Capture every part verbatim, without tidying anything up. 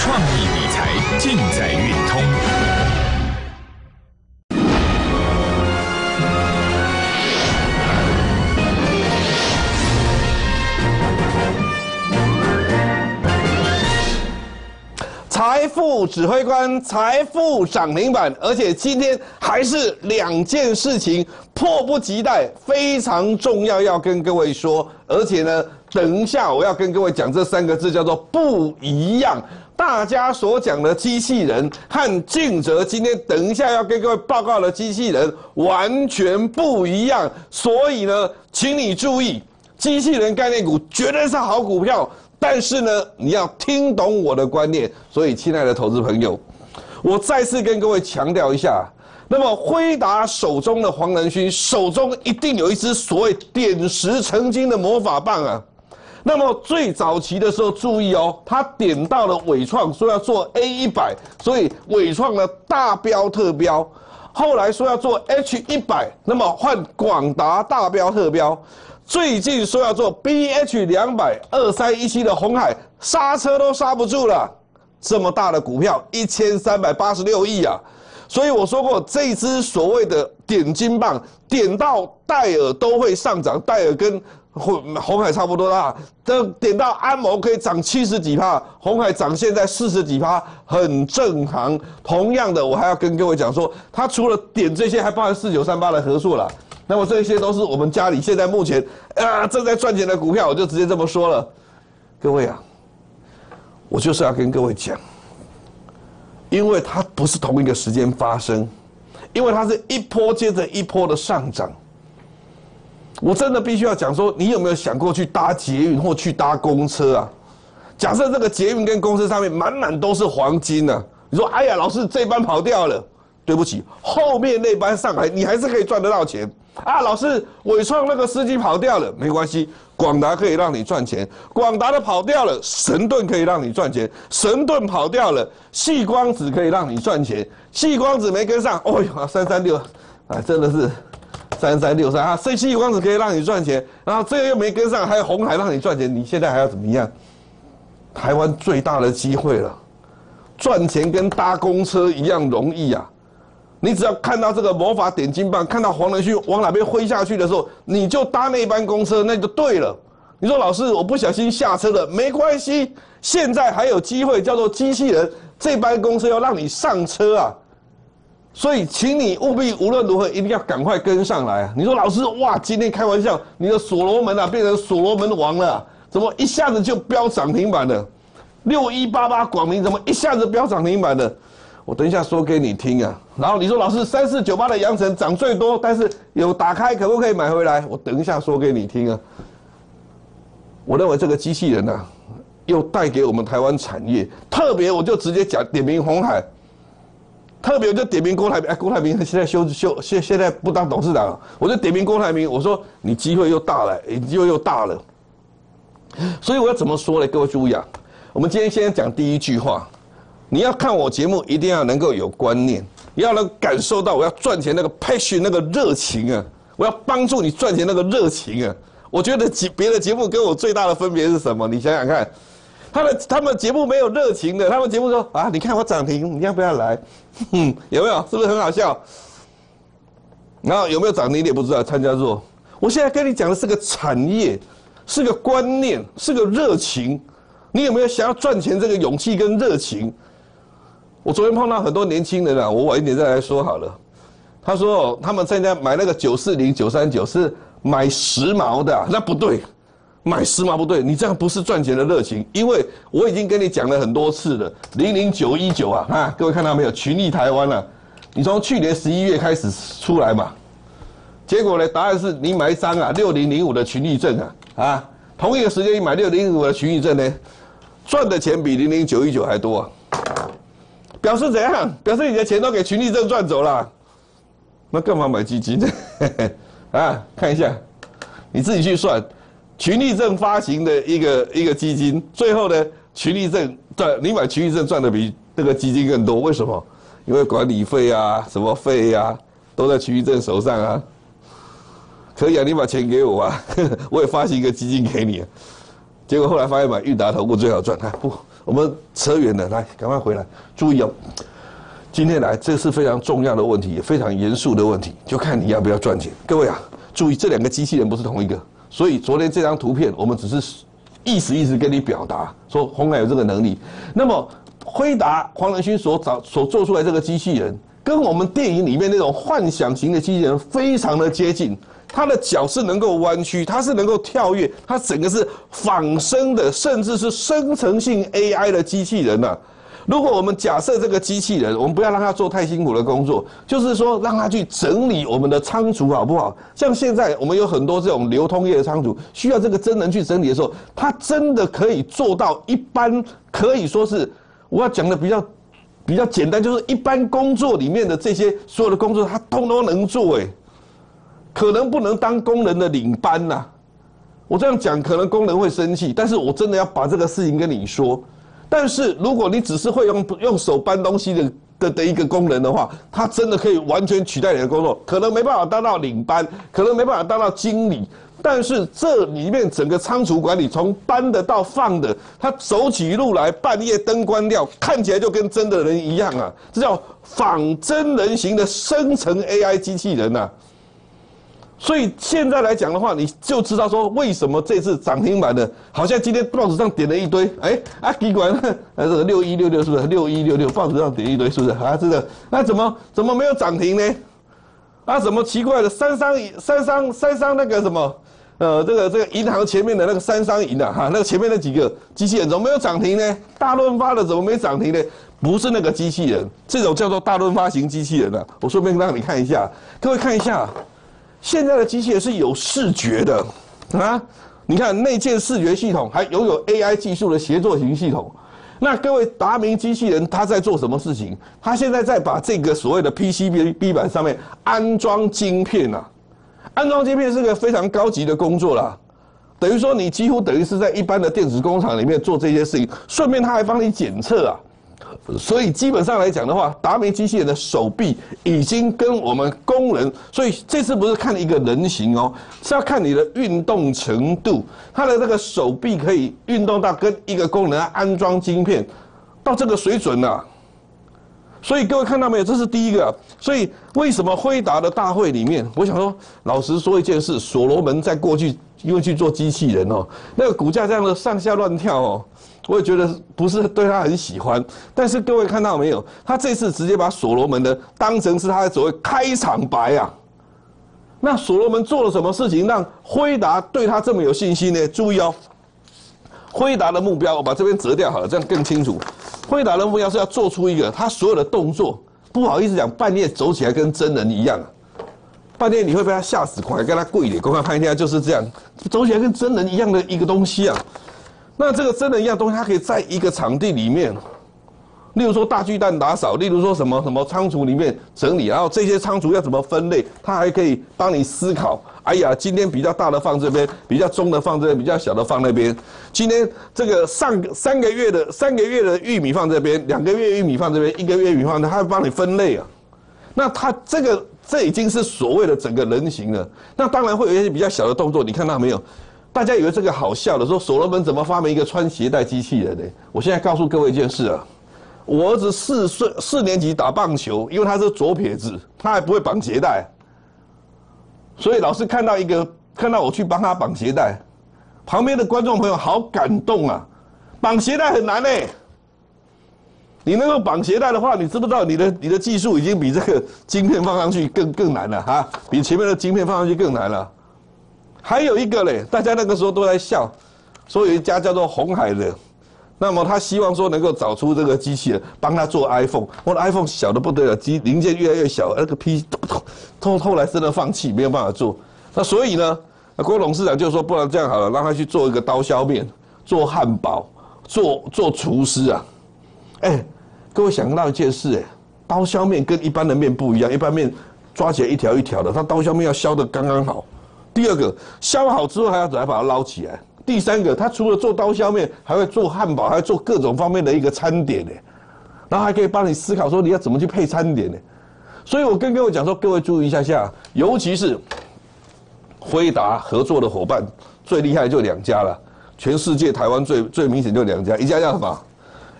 创意理财尽在运通。 财富指挥官，财富涨停板，而且今天还是两件事情，迫不及待，非常重要，要跟各位说。而且呢，等一下我要跟各位讲这三个字，叫做不一样。大家所讲的机器人和敬哲今天等一下要跟各位报告的机器人完全不一样，所以呢，请你注意，机器人概念股绝对是好股票。但是呢，你要听懂我的观念，所以亲爱的投资朋友，我再次跟各位强调一下。那么辉达手中的黄仁勋手中一定有一支所谓点石成金的魔法棒啊。那么最早期的时候，注意哦，他点到了伟创，说要做 A 一百，所以伟创呢大标特标。后来说要做 H 一百，那么换广达大标特标。最近说要做 B H 两百二三一七的鸿海，刹车都刹不住了。这么大的股票，一千三百八十六亿啊！所以我说过，这支所谓的点金棒，点到戴尔都会上涨，戴尔跟鸿海差不多大。这点到安谋可以涨七十几趴，鸿海涨现在四十几趴，很正常。同样的，我还要跟各位讲说，它除了点这些，还包含四九三八的合作啦。那么这些都是我们家里现在目前啊正在赚钱的股票，我就直接这么说了。各位啊，我就是要跟各位讲，因为它不是同一个时间发生，因为它是一波接着一波的上涨。我真的必须要讲说，你有没有想过去搭捷运或去搭公车啊？假设这个捷运跟公车上面满满都是黄金啊，你说哎呀，老师这班跑掉了。对不起，后面那班上来，你还是可以赚得到钱啊！老师，伟创那个司机跑掉了，没关系，广达可以让你赚钱。广达的跑掉了，神盾可以让你赚钱。神盾跑掉了，矽光子可以让你赚钱。矽光子没跟上，哦呦，三三六，啊，真的是三三六三啊！这矽光子可以让你赚钱，然后这个又没跟上，还有鸿海让你赚钱，你现在还要怎么样？台湾最大的机会了，赚钱跟搭公车一样容易啊！你只要看到这个魔法点金棒，看到黄仁勋往哪边挥下去的时候，你就搭那班公车，那就对了。你说老师，我不小心下车了，没关系，现在还有机会，叫做机器人，这班公车要让你上车啊。所以，请你务必无论如何一定要赶快跟上来啊！你说老师，哇，今天开玩笑，你的所罗门啊变成所罗门王了、啊，怎么一下子就飙涨停板了？六一八八广明怎么一下子飙涨停板了？我等一下说给你听啊，然后你说老师三四九八的阳城涨最多，但是有打开可不可以买回来？我等一下说给你听啊。我认为这个机器人啊，又带给我们台湾产业，特别我就直接讲点名鸿海，特别我就点名郭台铭，哎，郭台铭现在休休现现在不当董事长了，我就点名郭台铭，我说你机会又大了，机会又大了。所以我要怎么说呢？各位注意啊，我们今天先讲第一句话。你要看我节目，一定要能够有观念，要能感受到我要赚钱那个 passion 那个热情啊，我要帮助你赚钱那个热情啊。我觉得别的节目跟我最大的分别是什么？你想想看，他的他们节目没有热情的，他们节目说啊，你看我涨停，你要不要来？哼，有没有？是不是很好笑？然后有没有涨停你也不知道，参加做。我现在跟你讲的是个产业，是个观念，是个热情。你有没有想要赚钱这个勇气跟热情？我昨天碰到很多年轻人啊，我晚一点再来说好了。他说他们现在买那个九四零、九三九是买时髦的、啊，那不对，买时髦不对，你这样不是赚钱的热情。因为我已经跟你讲了很多次了，零零九一九啊，啊，各位看到没有？群益台湾啊，你从去年十一月开始出来嘛，结果呢，答案是你买一张啊六零零五的群益证啊，啊，同一个时间你买六零零五的群益证呢，赚的钱比零零九一九还多啊。表示怎样？表示你的钱都给群益证赚走了，那干嘛买基金呢？啊，看一下，你自己去算，群益证发行的一个一个基金，最后呢，群益证赚，你买群益证赚的比那个基金更多，为什么？因为管理费啊、什么费啊，都在群益证手上啊。可以啊，你把钱给我啊，我也发行一个基金给你、啊。结果后来发现买裕达投顾最好赚，啊不， 我们扯远了，来，赶快回来，注意哦。今天来，这是非常重要的问题，也非常严肃的问题，就看你要不要赚钱。各位啊，注意，这两个机器人不是同一个，所以昨天这张图片，我们只是意思意思跟你表达，说鸿海有这个能力。那么辉达黄仁勋所找所做出来这个机器人，跟我们电影里面那种幻想型的机器人非常的接近。它的脚是能够弯曲，它是能够跳跃，它整个是仿生的，甚至是生成性 A I 的机器人呐、啊。如果我们假设这个机器人，我们不要让它做太辛苦的工作，就是说让它去整理我们的仓储好不好？像现在我们有很多这种流通业的仓储，需要这个真人去整理的时候，它真的可以做到一般可以说是我要讲的比较比较简单，就是一般工作里面的这些所有的工作，它通通能做哎。可能不能当工人的领班呐、啊，我这样讲可能工人会生气，但是我真的要把这个事情跟你说。但是如果你只是会用用手搬东西的的的一个工人的话，他真的可以完全取代你的工作，可能没办法当到领班，可能没办法当到经理，但是这里面整个仓储管理，从搬的到放的，他走起路来，半夜灯关掉，看起来就跟真的人一样啊，这叫仿真人型的生成 A I 机器人呐、啊。所以现在来讲的话，你就知道说为什么这次涨停板的，好像今天报纸上点了一堆，哎啊，奇怪，呃，这个六一六六是不是？六一六六报纸上点一堆是不是？啊，真的，那怎么怎么没有涨停呢？啊，怎么奇怪的？三商三商三商那个什么，呃，这个这个银行前面的那个三商银啊，哈，那个前面那几个机器人怎么没有涨停呢？大润发的怎么没涨停呢？不是那个机器人，这种叫做大润发型机器人啊。我顺便让你看一下，各位看一下。现在的机器人是有视觉的啊，你看内建视觉系统，还拥有 A I 技术的协作型系统。那各位达明机器人它在做什么事情？它现在在把这个所谓的 P C B 板上面安装晶片啊，安装晶片是个非常高级的工作啦。等于说你几乎等于是在一般的电子工厂里面做这些事情，顺便它还帮你检测啊。所以基本上来讲的话，达明机器人的手臂已经跟我们工人，所以这次不是看一个人形哦，是要看你的运动程度，他的这个手臂可以运动到跟一个工人安装晶片到这个水准了、啊。所以各位看到没有？这是第一个、啊。所以为什么辉达的大会里面，我想说，老实说一件事，所罗门在过去因为去做机器人哦，那个股价这样的上下乱跳哦。我也觉得不是对他很喜欢，但是各位看到没有？他这次直接把所罗门的当成是他的所谓开场白啊。那所罗门做了什么事情让辉达对他这么有信心呢？注意哦，辉达的目标，我把这边折掉好了，这样更清楚。辉达的目标是要做出一个他所有的动作，不好意思讲，半夜走起来跟真人一样啊。半夜你会被他吓死，快跟他跪脸，公开看一下就是这样，走起来跟真人一样的一个东西啊。那这个真的一样东西，它可以在一个场地里面，例如说大巨蛋打扫，例如说什么什么仓储里面整理，然后这些仓储要怎么分类，它还可以帮你思考。哎呀，今天比较大的放这边，比较中的放这边，比较小的放那边。今天这个上三个月的三个月的玉米放这边，两个月玉米放这边，一个月玉米放这边，它会帮你分类啊。那它这个这已经是所谓的整个人形了。那当然会有一些比较小的动作，你看到没有？大家以为这个好笑的，说所罗门怎么发明一个穿鞋带机器人呢？我现在告诉各位一件事啊，我儿子四岁四年级打棒球，因为他是左撇子，他还不会绑鞋带，所以老师看到一个看到我去帮他绑鞋带，旁边的观众朋友好感动啊！绑鞋带很难呢，你能够绑鞋带的话，你知不知道你的你的技术已经比这个晶片放上去更更难了哈，比前面的晶片放上去更难了。还有一个嘞，大家那个时候都在笑，说有一家叫做鸿海的，那么他希望说能够找出这个机器人帮他做 iPhone， 我的 iPhone 小的不得了，机零件越来越小，那个 P 后后来真的放弃，没有办法做。那所以呢，郭董事长就说，不然这样好了，让他去做一个刀削面，做汉堡，做做厨师啊。哎、欸，各位想到一件事哎、欸，刀削面跟一般的面不一样，一般面抓起来一条一条的，他刀削面要削得刚刚好。第二个，削好之后还要再把它捞起来。第三个，他除了做刀削面，还会做汉堡，还会做各种方面的一个餐点呢。然后还可以帮你思考说你要怎么去配餐点呢。所以我跟各位讲说，各位注意一下下，尤其是辉达合作的伙伴最厉害就两家了，全世界台湾最最明显就两家，一家叫什么？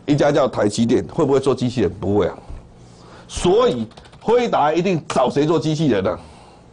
一家叫台积电，会不会做机器人？不会啊。所以辉达一定找谁做机器人呢、啊？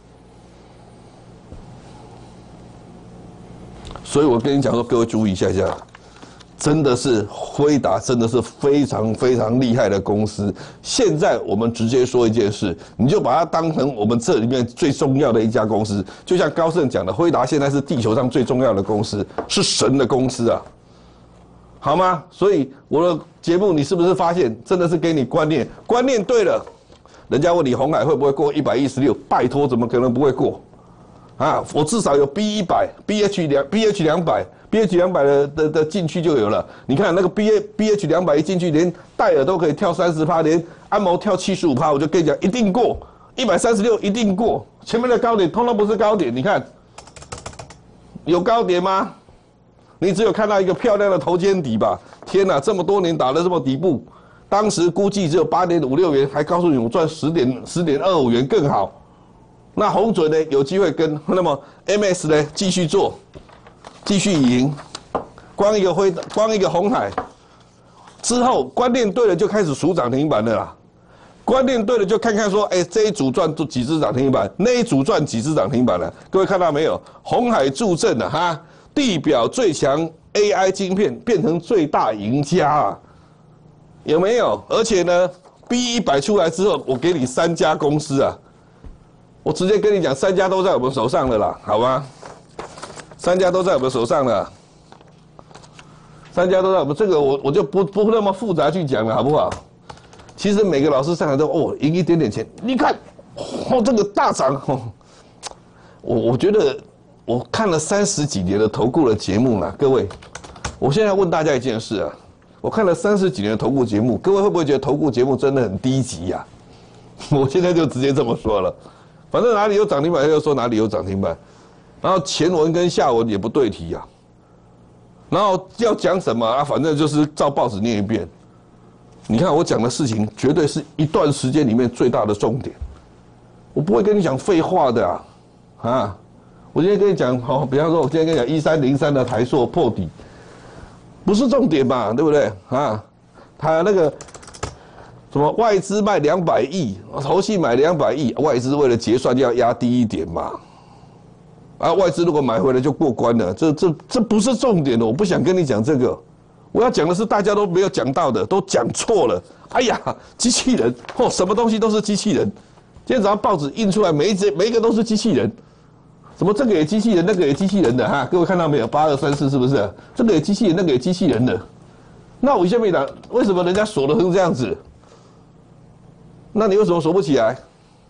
所以我跟你讲说，各位注意一下一下。真的是辉达，真的是非常非常厉害的公司。现在我们直接说一件事，你就把它当成我们这里面最重要的一家公司。就像高盛讲的，辉达现在是地球上最重要的公司，是神的公司啊，好吗？所以我的节目，你是不是发现真的是给你观念？观念对了，人家问你鸿海会不会过一百一十六？拜托，怎么可能不会过？啊，我至少有 B 一百、B H 两、B H 两百。B H 两百的的的进去就有了，你看那个 B A B H 两百一进去，连戴尔都可以跳三十趴，连安谋跳七十五趴，我就跟你讲，一定过一百三十六，一定过。前面的高点通通不是高点，你看有高点吗？你只有看到一个漂亮的头肩底吧？天哪，这么多年打了这么底部，当时估计只有八点五六元，还告诉你我赚十点十点二五元更好。那红准呢有机会跟，那么 M S 呢继续做。继续赢，光一个辉，光一个鸿海，之后观念对了就开始数涨停板了啦。观念对了就看看说，哎、欸，这一组赚几只涨停板，那一组赚几只涨停板了。各位看到没有？鸿海助阵了哈，地表最强 A I 晶片变成最大赢家啊，有没有？而且呢 ，B 一百出来之后，我给你三家公司啊，我直接跟你讲，三家都在我们手上了啦，好吗？三家都在我们手上了，三家都在我们这个我我就不不那么复杂去讲了，好不好？其实每个老师上来都哦赢一点点钱，你看哦这个大涨哦，我我觉得我看了三十几年的投顾的节目了，各位，我现在问大家一件事啊，我看了三十几年的投顾节目，各位会不会觉得投顾节目真的很低级呀、啊？我现在就直接这么说了，反正哪里有涨停板就说哪里有涨停板。然后前文跟下文也不对题啊，然后要讲什么啊？反正就是照报纸念一遍。你看我讲的事情，绝对是一段时间里面最大的重点。我不会跟你讲废话的啊，啊！我今天跟你讲，好，比方说，我今天跟你讲一三零三的台塑破底，不是重点嘛，对不对？啊，他那个什么外资卖两百亿，投信买两百亿，外资为了结算要压低一点嘛。啊，外资如果买回来就过关了，这这这不是重点的，我不想跟你讲这个，我要讲的是大家都没有讲到的，都讲错了。哎呀，机器人，哦，什么东西都是机器人。今天早上报纸印出来，每一只每一个都是机器人，什么这个也机器人，那个也机器人的哈，各位看到没有？八二三四是不是？这个也机器人，那个也机器人的。那我下面讲，为什么人家锁得成这样子？那你为什么锁不起来？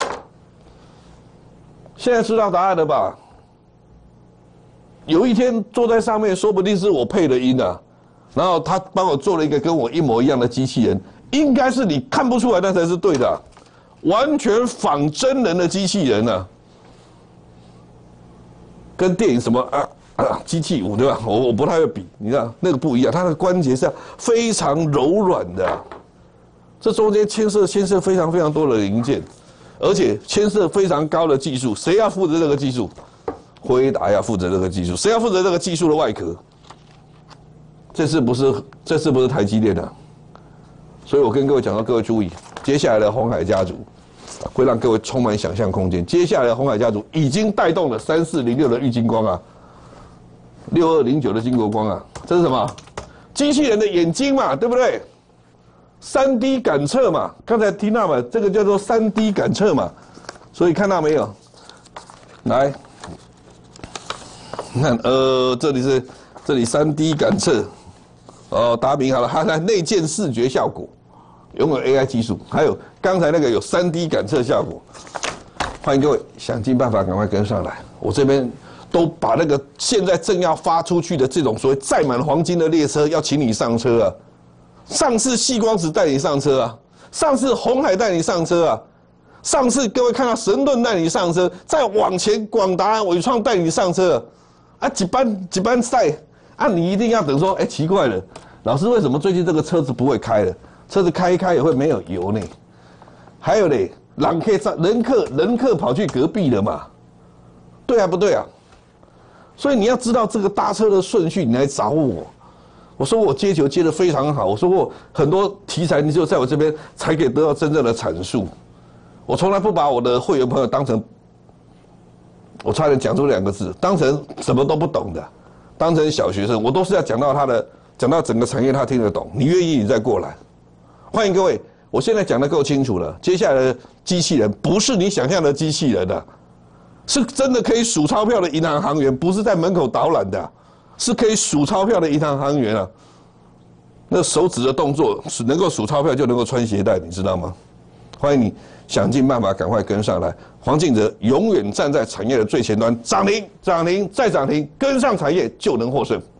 现在知道答案了吧？有一天坐在上面，说不定是我配的音啊，然后他帮我做了一个跟我一模一样的机器人，应该是你看不出来，那才是对的、啊，完全仿真人的机器人啊，跟电影什么啊啊机器舞对吧？我我不太会比，你知道那个不一样，它的关节是非常柔软的、啊，这中间牵涉牵涉非常非常多的零件，而且牵涉非常高的技术，谁要负责这个技术？辉达要负责这个技术，谁要负责这个技术的外壳？这次不是，这次不是台积电的，所以我跟各位讲到，各位注意，接下来的鸿海家族会让各位充满想象空间。接下来的鸿海家族已经带动了三四零六的玉晶光啊，六二零九的金国光啊，这是什么？机器人的眼睛嘛，对不对？三 D 感测嘛，刚才听到嘛，这个叫做三 D 感测嘛，所以看到没有？来。你看，呃，这里是这里三 D 感测，哦，打名好了，它的内建视觉效果，拥有 A I 技术，还有刚才那个有三 D 感测效果，欢迎各位想尽办法赶快跟上来，我这边都把那个现在正要发出去的这种所谓载满黄金的列车，要请你上车啊！上次矽光子带你上车啊，上次鸿海带你上车啊。上次各位看到神盾带你上车，再往前广达、伟创带你上车，啊，几班几班赛，啊，你一定要等说，哎，奇怪了，老师为什么最近这个车子不会开了？车子开一开也会没有油呢？还有嘞，人客人客人客跑去隔壁了嘛？对啊，不对啊？所以你要知道这个搭车的顺序，你来找我。 我说我接球接得非常好，我说过很多题材你只有在我这边才可以得到真正的阐述。我从来不把我的会员朋友当成，我差点讲出两个字，当成什么都不懂的，当成小学生，我都是要讲到他的，讲到整个产业他听得懂。你愿意，你再过来。欢迎各位，我现在讲得够清楚了。接下来的机器人不是你想象的机器人的，是真的可以数钞票的银行行员，不是在门口导览的。是可以数钞票的银行行员啊，那手指的动作是能够数钞票就能够穿鞋带，你知道吗？欢迎你想尽办法赶快跟上来。黄敬哲永远站在产业的最前端，涨停涨停再涨停，跟上产业就能获胜。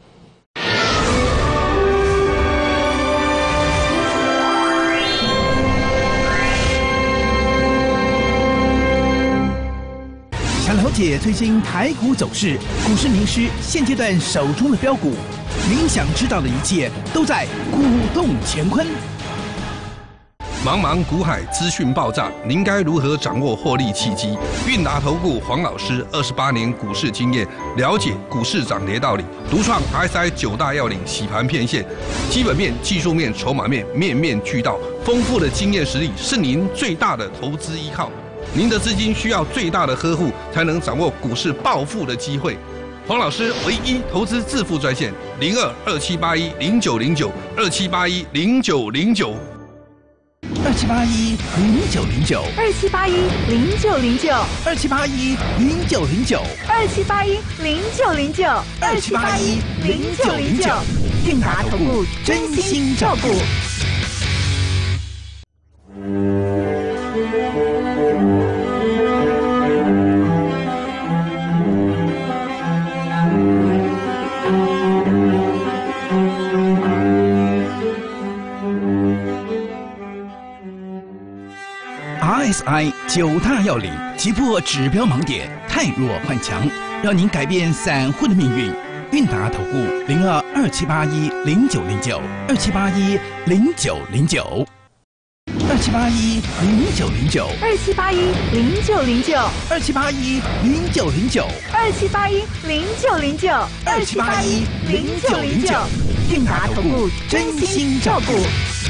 想了解最新台股走势，股市名师现阶段手中的标股，您想知道的一切都在股动乾坤。 茫茫股海资讯爆炸，您该如何掌握获利契机？韵达投顾黄老师二十八年股市经验，了解股市涨跌道理，独创 R S I 九大要领洗盘片线，基本面、技术面、筹码面面面俱到，丰富的经验实力是您最大的投资依靠。您的资金需要最大的呵护，才能掌握股市暴富的机会。黄老师唯一投资致富专线零二二七八一零九零九二七八一零九零九二七八一零九零九二七八一零九零九二七八一零九零九二七八一零九零九二七八一零九零九，韵达投顾真心照顾。R S I 九大要领，击破指标盲点，汰弱换强，让您改变散户的命运。韵达投顾零二二七八一零九零九二七八一零九零九二七八一零九零九二七八一零九零九二七八一零九零九二七八一零九零九二七八一零九零九，韵达投顾真心照顾。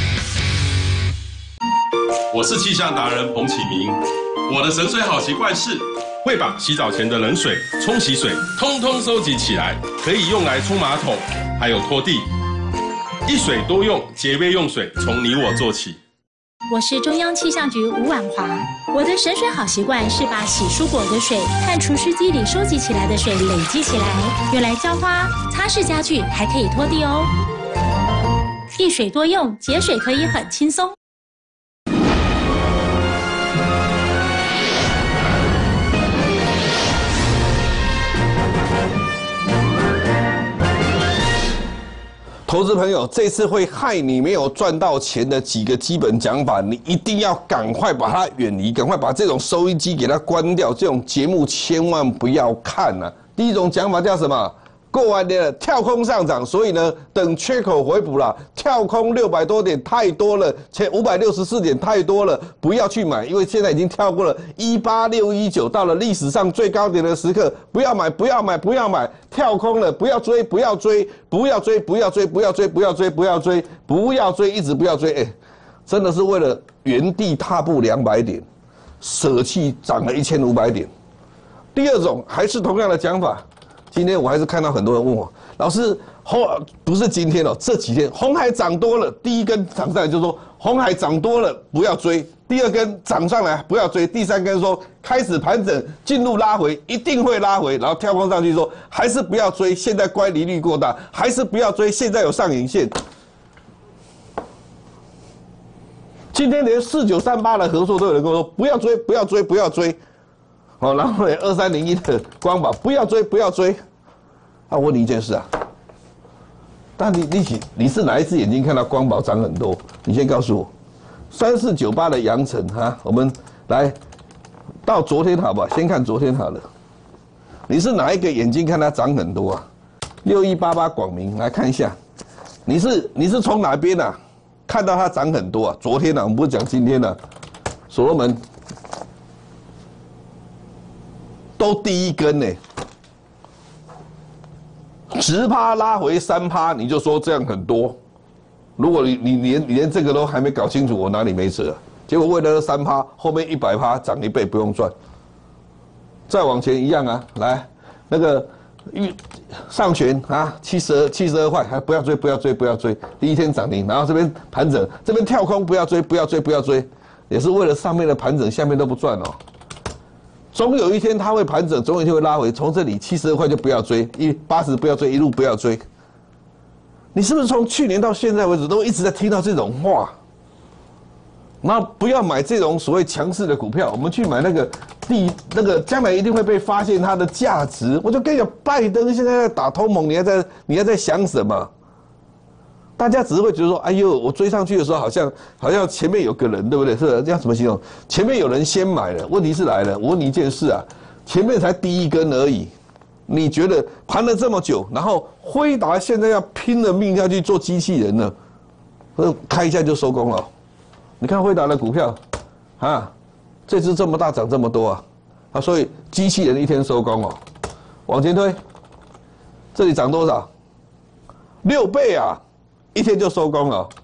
我是气象达人彭启明，我的神水好习惯是会把洗澡前的冷水、冲洗水通通收集起来，可以用来冲马桶，还有拖地，一水多用，节约用水，从你我做起。 我是中央气象局吴婉华，我的神水好习惯是把洗蔬果的水和除湿机里收集起来的水累积起来，用来浇花、擦拭家具，还可以拖地哦。一水多用，节水可以很轻松。 投资朋友，这次会害你没有赚到钱的几个基本讲法，你一定要赶快把它远离，赶快把这种收音机给它关掉，这种节目千万不要看啊！第一种讲法叫什么？过完年了，跳空上涨，所以呢，等缺口回补了，跳空六百多点太多了，前五百六十四点太多了，不要去买，因为现在已经跳过了一八六一九，到了历史上最高点的时刻，不要买，不要买，不要买，跳空了，不要追，不要追，不要追，不要追，不要追，不要追，不要追，不要追，一直不要追，哎，真的是为了原地踏步两百点，舍弃涨了一千五百点。第二种还是同样的讲法。今天我还是看到很多人问我，老师，红不是今天哦，这几天红海涨多了，第一根涨上来就说红海涨多了不要追，第二根涨上来不要追，第三根说开始盘整进入拉回，一定会拉回，然后跳空上去说还是不要追，现在乖离率过大，还是不要追，现在有上影线。今天连四九三八的合作都有人跟我说不要追，不要追，不要追。好，然后呢，二三零一的光宝不要追，不要追。啊，我问你一件事啊，但你你你是哪一只眼睛看到光宝涨很多？你先告诉我。三四九八的阳城哈，我们来到昨天好不好？先看昨天好了。你是哪一个眼睛看它涨很多啊？六一八八广明来看一下，你是你是从哪边啊看到它涨很多啊？昨天啊，我们不是讲今天啊，所罗门。都第一根呢， 十趴拉回三趴，你就说这样很多。如果你你连你连这个都还没搞清楚，我哪里没辙啊？结果为了那三趴，后面一百趴涨一倍不用赚。再往前一样啊，来那个预上权啊，七十二七十二块，还不要追不要追不要追，第一天涨停，然后这边盘整，这边跳空不要追不要追不要追，也是为了上面的盘整，下面都不赚哦。总有一天它会盘整，总有一天会拉回，从这里七十二块就不要追，一八十不要追，一路不要追。你是不是从去年到现在为止都一直在听到这种话？那不要买这种所谓强势的股票，我们去买那个第那个将来一定会被发现它的价值。我就跟你讲，拜登现在在打通盟，你还在你还在想什么？大家只是会觉得说，哎呦，我追上去的时候好像好像前面有个人，对不对？是这样怎么形容？前面有人先买了，问题是来了，我问你一件事啊，前面才第一根而已，你觉得盘了这么久，然后辉达现在要拼了命要去做机器人了，开一下就收工了。你看辉达的股票，啊，这只这么大涨这么多啊，啊，所以机器人一天收工哦，往前推，这里涨多少？六倍啊，一天就收工了，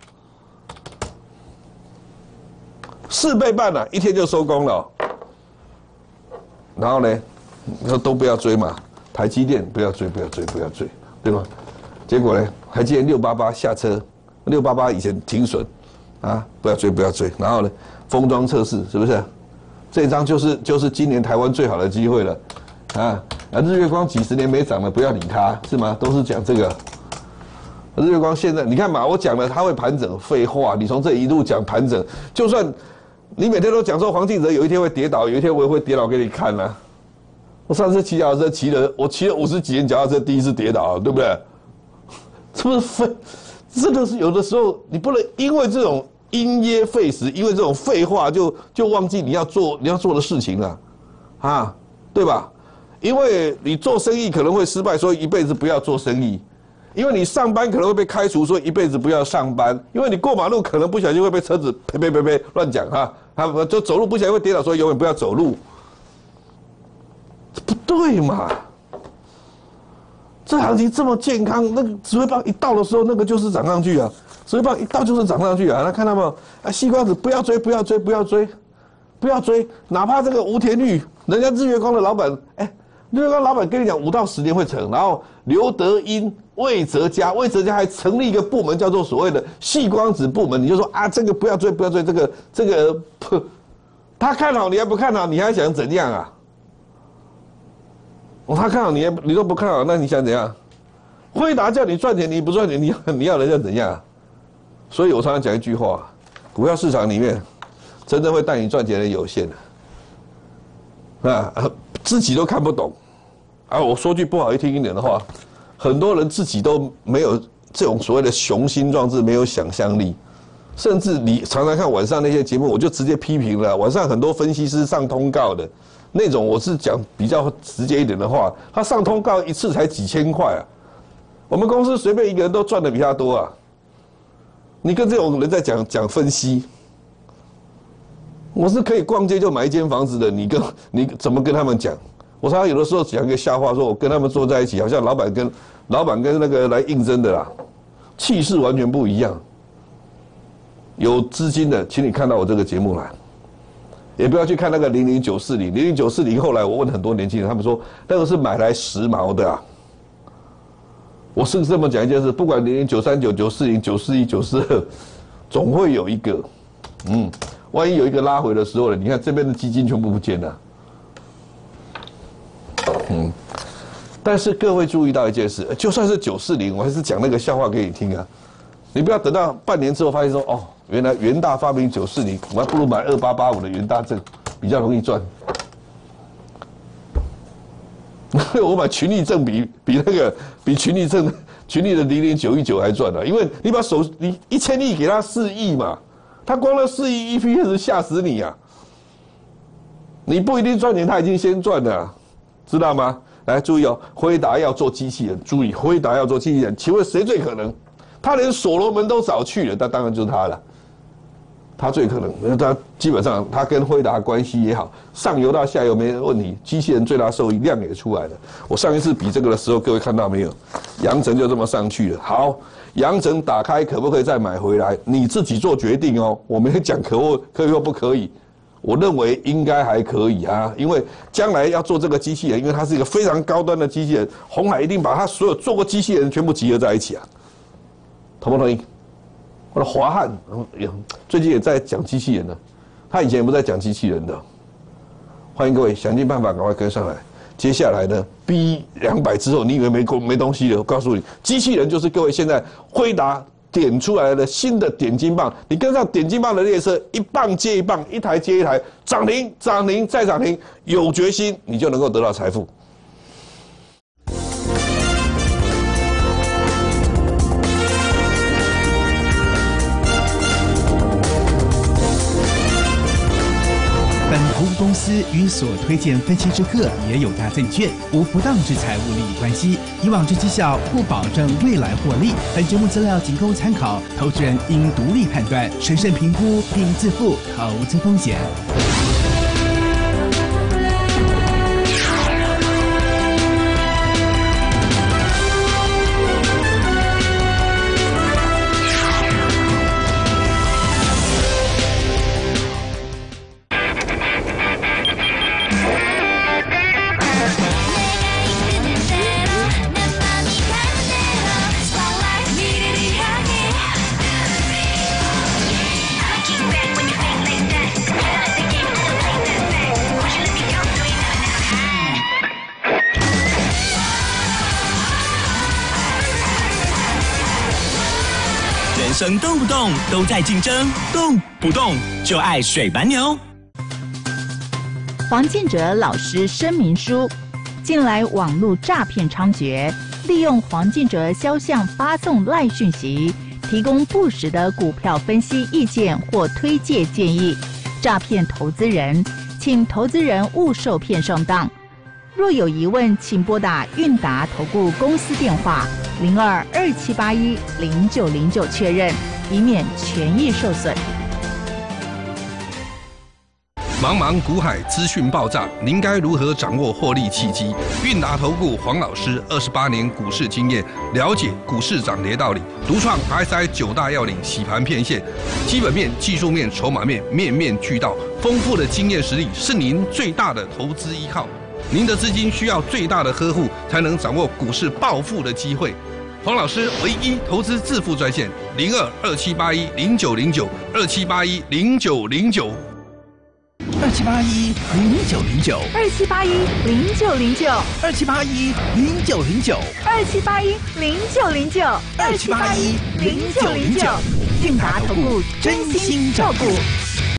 四倍半啊，一天就收工了。然后呢，你说都不要追嘛，台积电不要追，不要追，不要追，对吗？结果呢，台积电六八八下车，六八八以前停损。啊，不要追，不要追。然后呢，封装测试是不是？这一张就是就是今年台湾最好的机会了，啊，啊日月光几十年没涨了，不要理它，是吗？都是讲这个。日月光现在你看嘛，我讲了它会盘整，废话，你从这一路讲盘整，就算你每天都讲说黄敬哲有一天会跌倒，有一天我也会跌倒给你看啊。我上次骑脚踏车骑了，我骑了五十几年脚踏车，第一次跌倒，对不对？是不是废？真的是有的时候你不能因为这种。因噎废食，因为这种废话就就忘记你要做你要做的事情了，啊，对吧？因为你做生意可能会失败，所以一辈子不要做生意；因为你上班可能会被开除，所以一辈子不要上班；因为你过马路可能不小心会被车子呸呸呸呸乱讲哈，啊，就走路不小心会跌倒，所以永远不要走路。不对嘛？这行情这么健康，那个指挥棒一到的时候，那个就是涨上去啊。指挥棒一到就是涨上去啊！那看到没有？啊，西瓜子不要追，不要追，不要追，不要追！哪怕这个吴田玉，人家日月光的老板，哎，日月光老板跟你讲五到十年会成，然后刘德英、魏哲家，魏哲家还成立一个部门叫做所谓的矽光子部门，你就说啊，这个不要追，不要追，这个这个，他看好你还不看好，你还想怎样啊？哦，他看好你，你都不看好，那你想怎样？辉达叫你赚钱，你不赚钱，你要你要人家怎样啊？所以我常常讲一句话：股票市场里面，真正会带你赚钱的有限的，啊，自己都看不懂。啊，我说句不好听一点的话，很多人自己都没有这种所谓的雄心壮志，没有想象力，甚至你常常看晚上那些节目，我就直接批评了。晚上很多分析师上通告的那种，我是讲比较直接一点的话，他上通告一次才几千块啊，我们公司随便一个人都赚的比他多啊。你跟这种人在讲讲分析，我是可以逛街就买一间房子的，你跟你怎么跟他们讲？我常常有的时候讲一个笑话，说我跟他们坐在一起，好像老板跟老板跟那个来应征的啦，气势完全不一样。有资金的，请你看到我这个节目来，也不要去看那个零零九四零零零九四零。后来我问很多年轻人，他们说那个是买来时髦的啊。我是这么讲一件事，不管零零九三九九四零九四一九四二，总会有一个，嗯，万一有一个拉回的时候呢？你看这边的基金全部不见了，嗯。但是各位注意到一件事，就算是九四零，我还是讲那个笑话给你听啊。你不要等到半年之后发现说，哦，原来元大发明九四零，我还不如买二八八五的元大证，比较容易赚。我买群力证比比那个比群力证群力的零零九一九还赚了，因为你把手你一千亿给他四亿嘛，他光那四亿 E P S 吓死你啊！你不一定赚钱，他已经先赚了，知道吗？来注意哦，辉达要做机器人，注意辉达要做机器人，请问谁最可能？他连所罗门都找去了，那当然就是他了。 它最可能，因为它基本上它跟辉达关系也好，上游到下游没问题，机器人最大受益量也出来了。我上一次比这个的时候，各位看到没有？阳城就这么上去了。好，阳城打开可不可以再买回来？你自己做决定哦。我没有讲可或可以或不可以，我认为应该还可以啊，因为将来要做这个机器人，因为它是一个非常高端的机器人，鸿海一定把它所有做过机器人全部集合在一起啊。同不同意？或者华汉最近也在讲机器人呢，他以前也不在讲机器人的。欢迎各位想尽办法赶快跟上来。接下来呢 ，B 两百之后，你以为没没东西了？我告诉你，机器人就是各位现在辉达点出来的新的点金棒。你跟上点金棒的列车，一棒接一棒，一台接一台，涨停涨停再涨停，有决心你就能够得到财富。 本投资公司与所推荐分期之客也有大证券无不当之财务利益关系，以往之绩效不保证未来获利。本节目资料仅供参考，投资人应独立判断、审慎评估并自负投资风险。 人生动不动都在竞争，动不动就爱水白牛。 黄建哲老师声明书：近来网络诈骗猖獗，利用黄建哲肖像发送赖讯息，提供不实的股票分析意见或推介建议，诈骗投资人，请投资人勿受骗上当。若有疑问，请拨打韵达投顾公司电话零二二七八一零九零九确认，以免权益受损。 茫茫股海，资讯爆炸，您该如何掌握获利契机？韵达投顾黄老师二十八年股市经验，了解股市涨跌道理，独创 S I 九大要领洗盘骗线，基本面、技术面、筹码面，面面俱到，丰富的经验实力是您最大的投资依靠。您的资金需要最大的呵护，才能掌握股市暴富的机会。黄老师唯一投资致富专线零二二七八一零九零九二七八一零九零九二七八一零九零九二七八一零九零九二七八一零九零九二七八一零九零九二七八一零九零九，韵达投顾真心照顾。